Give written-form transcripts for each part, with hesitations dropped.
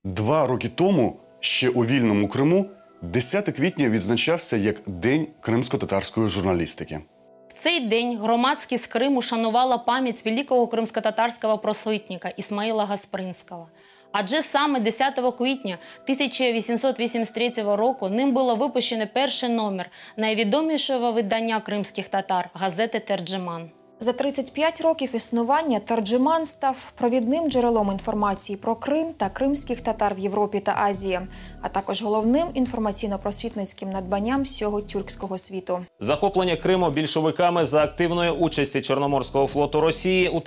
2 роки тому, ще у вільному Криму, 10 квітня відзначався як День кримсько-татарської журналістики. В цей день громадськість Криму шанувала пам'ять великого кримсько-татарського просвітника Ісмаїла Гаспринського. Адже саме 10 квітня 1883 року ним було випущено перший номер найвідомішого видання кримських татар – газети «Терджеман». За 35 років існування «Терджеман» став провідним джерелом інформації про Крим та кримських татар в Європі та Азії, а також головним інформаційно-просвітницьким надбанням всього тюркського світу. Захоплення Криму більшовиками за активної участі Чорноморського флоту Росії у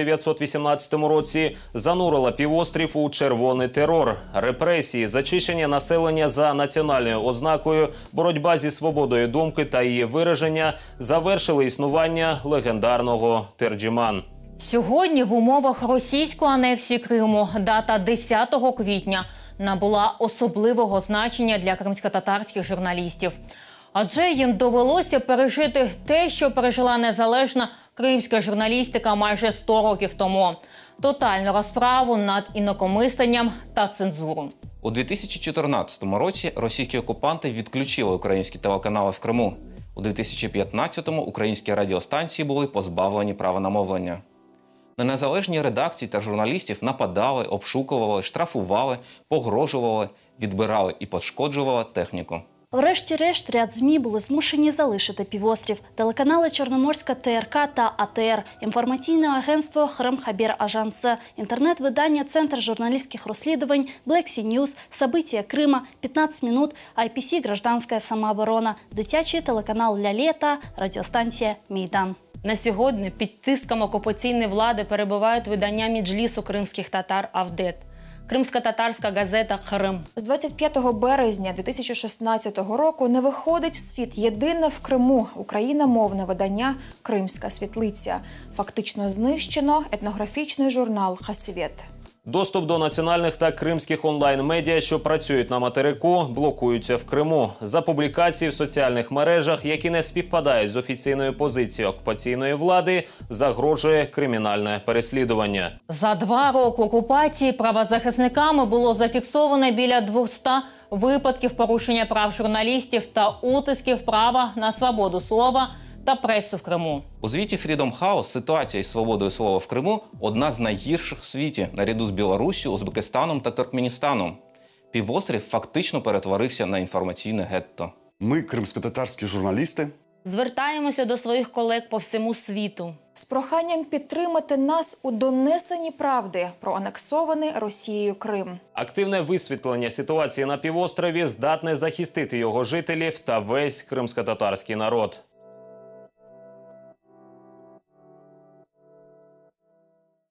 1918 році занурило півострів у червоний терор. Репресії, зачищення населення за національною ознакою, боротьба зі свободою думки та її вираження завершили існування легендарного Терджеман. Сьогодні в умовах російської анексії Криму дата 10 квітня набула особливого значення для кримськотатарських журналістів. Адже їм довелося пережити те, що пережила незалежна кримська журналістика майже 100 років тому – тотальну розправу над інакомисленням та цензуру. У 2014 році російські окупанти відключили українські телеканали в Криму. У 2015-му українські радіостанції були позбавлені права на мовлення. На незалежні редакції та журналістів нападали, обшукували, штрафували, погрожували, відбирали і пошкоджували техніку. Врешті-решт, ряд ЗМІ були змушені залишити півострів. Телеканали Чорноморська ТРК та АТР, інформаційне агентство «Хрим Хабір Ажанс», інтернет-видання «Центр журналістських розслідувань», Black Sea News, «События Крима», 15 минут, IPC «Гражданська самооборона», дитячий телеканал «Ля Лєта», радіостанція «Мейдан». На сьогодні під тиском окупаційної влади перебувають видання Меджлісу кримських татар «Авдет». Кримсько-татарська газета «Крим». З 25 березня 2016 року не виходить в світ єдине в Криму україномовне видання «Кримська світлиця». Фактично знищено етнографічний журнал «Хасівет». Доступ до національних та кримських онлайн-медіа, що працюють на материку, блокуються в Криму. За публікації в соціальних мережах, які не співпадають з офіційною позицією окупаційної влади, загрожує кримінальне переслідування. За 2 роки окупації правозахисниками було зафіксовано біля 200 випадків порушення прав журналістів та утисків права на свободу слова та пресу в Криму. У звіті Freedom House ситуація із свободою слова в Криму одна з найгірших в світі, наряду з Білоруссю, Узбекистаном та Туркменістаном. Півострів фактично перетворився на інформаційне гетто. Ми, кримсько-татарські журналісти, звертаємося до своїх колег по всьому світу з проханням підтримати нас у донесенні правди про анексований Росією Крим. Активне висвітлення ситуації на півострові здатне захистити його жителів та весь кримсько-татарський народ.